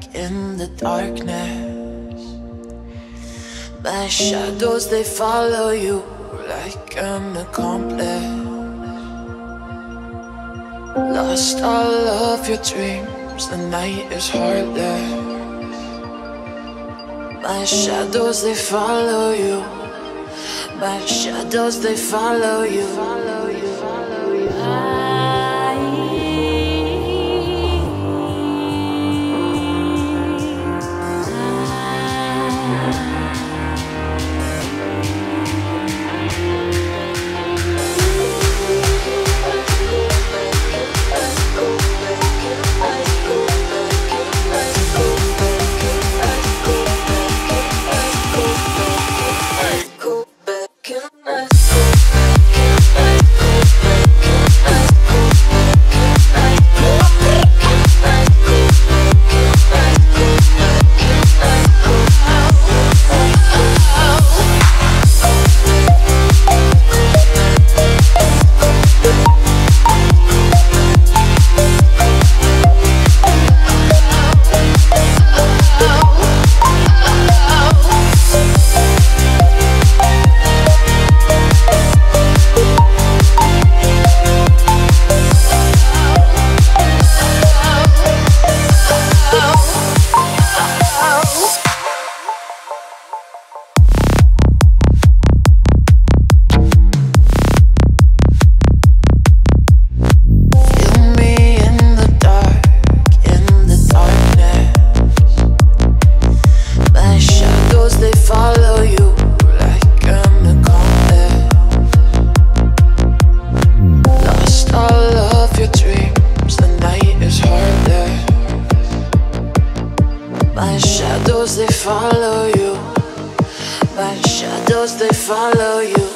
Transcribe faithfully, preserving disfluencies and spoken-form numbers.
in the darkness. My shadows, they follow you like an accomplice. Lost all of your dreams, the night is heartless. My shadows, they follow you. My shadows, they follow you. Follow you, follow you. My shadows, they follow you. My shadows, they follow you.